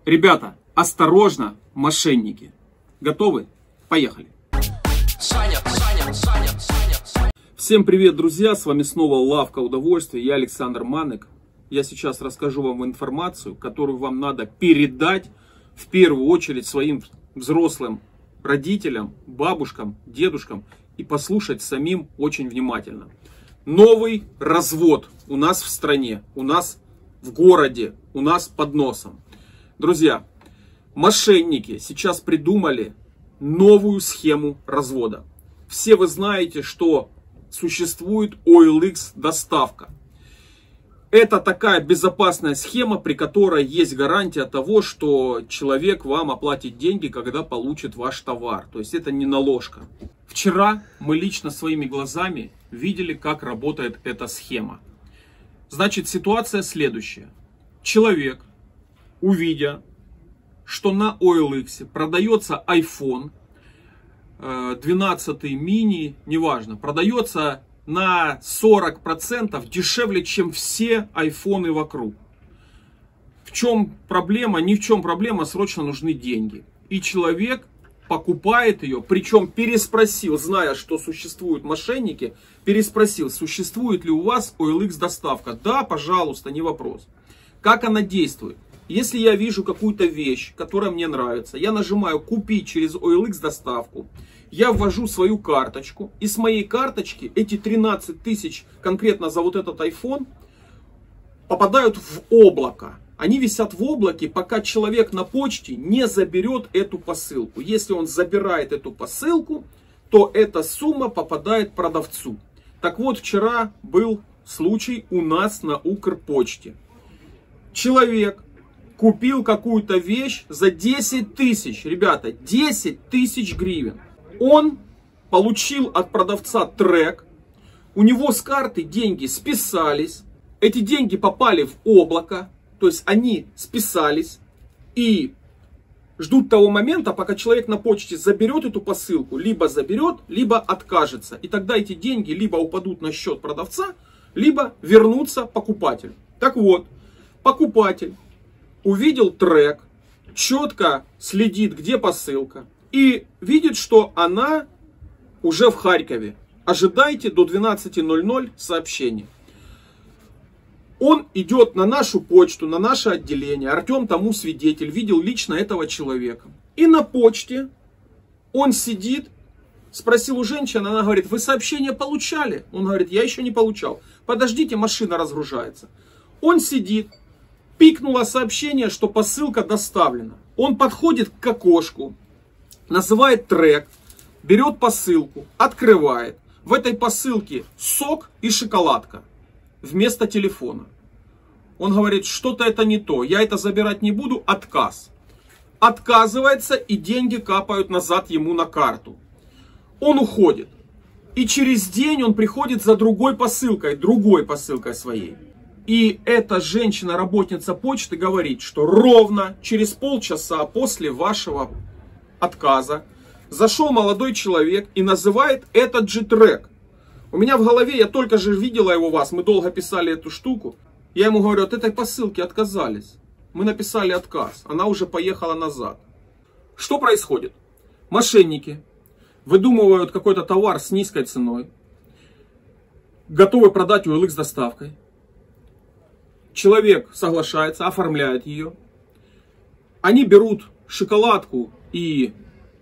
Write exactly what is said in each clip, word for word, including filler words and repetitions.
Ребята, осторожно, мошенники. Готовы? Поехали. Саня, Саня, Саня, Саня, Саня. Всем привет, друзья! С вами снова Лавка Удовольствия. Я Александр Манек. Я сейчас расскажу вам информацию, которую вам надо передать в первую очередь своим взрослым родителям, бабушкам, дедушкам и послушать самим очень внимательно. Новый развод у нас в стране, у нас в городе, у нас под носом. Друзья, мошенники сейчас придумали новую схему развода. Все вы знаете, что существует о эл икс доставка. Это такая безопасная схема, при которой есть гарантия того, что человек вам оплатит деньги, когда получит ваш товар. То есть это не наложка. Вчера мы лично своими глазами видели, как работает эта схема. Значит, ситуация следующая. Человек, увидя, что на о эл икс продается iPhone двенадцать мини, неважно, продается на сорок процентов дешевле, чем все айфоны вокруг. В чем проблема? Ни в чем проблема, срочно нужны деньги. И человек покупает ее, причем переспросил, зная, что существуют мошенники, переспросил, существует ли у вас о эл икс доставка. Да, пожалуйста, не вопрос. Как она действует? Если я вижу какую-то вещь, которая мне нравится, я нажимаю «Купить через о эл икс доставку», я ввожу свою карточку, и с моей карточки эти тринадцать тысяч конкретно за вот этот iPhone попадают в облако. Они висят в облаке, пока человек на почте не заберет эту посылку. Если он забирает эту посылку, то эта сумма попадает продавцу. Так вот, вчера был случай у нас на Укрпочте. Человек купил какую-то вещь за десять тысяч, ребята, десять тысяч гривен. Он получил от продавца трек, у него с карты деньги списались, эти деньги попали в облако, то есть они списались и ждут того момента, пока человек на почте заберет эту посылку, либо заберет, либо откажется. И тогда эти деньги либо упадут на счет продавца, либо вернутся покупателю. Так вот, покупатель увидел трек, четко следит, где посылка, и видит, что она уже в Харькове. Ожидайте до двенадцати ноль-ноль сообщения. Он идет на нашу почту, на наше отделение. Артем тому свидетель, видел лично этого человека. И на почте он сидит, спросил у женщины, она говорит: вы сообщение получали? Он говорит: я еще не получал. Подождите, машина разгружается. Он сидит, пикнуло сообщение, что посылка доставлена. Он подходит к окошку, называет трек, берет посылку, открывает. В этой посылке сок и шоколадка вместо телефона. Он говорит: что-то это не то, я это забирать не буду, отказ. Отказывается, и деньги капают назад ему на карту. Он уходит. И через день он приходит за другой посылкой, другой посылкой своей. И эта женщина, работница почты, говорит, что ровно через полчаса после вашего отказа зашел молодой человек и называет этот же трек. У меня в голове, я только же видела его вас, мы долго писали эту штуку. Я ему говорю: от этой посылки отказались. Мы написали отказ, она уже поехала назад. Что происходит? Мошенники выдумывают какой-то товар с низкой ценой, готовы продать о эл икс доставкой. Человек соглашается, оформляет ее. Они берут шоколадку и,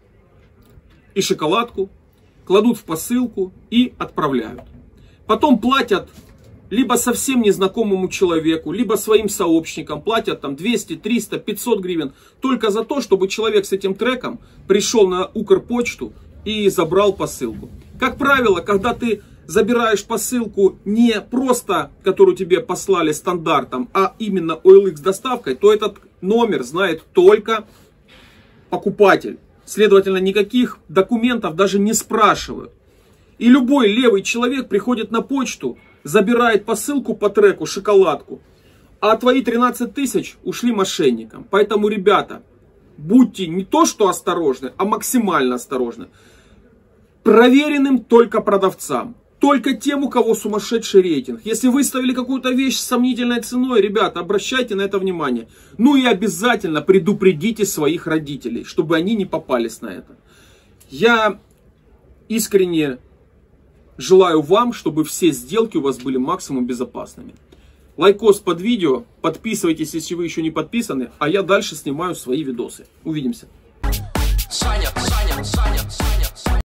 и шоколадку, кладут в посылку и отправляют. Потом платят либо совсем незнакомому человеку, либо своим сообщникам, платят там двести, триста, пятьсот гривен, только за то, чтобы человек с этим треком пришел на Укрпочту и забрал посылку. Как правило, когда ты забираешь посылку не просто, которую тебе послали стандартом, а именно о эл икс доставкой, то этот номер знает только покупатель. Следовательно, никаких документов даже не спрашивают. И любой левый человек приходит на почту, забирает посылку по треку, шоколадку, а твои тринадцать тысяч ушли мошенникам. Поэтому, ребята, будьте не то что осторожны, а максимально осторожны. Проверенным только продавцам. только тем, у кого сумасшедший рейтинг. Если выставили какую-то вещь с сомнительной ценой, ребята, обращайте на это внимание. Ну и обязательно предупредите своих родителей, чтобы они не попались на это. Я искренне желаю вам, чтобы все сделки у вас были максимум безопасными. Лайкос под видео, подписывайтесь, если вы еще не подписаны, а я дальше снимаю свои видосы. Увидимся. Саня, Саня, Саня, Саня.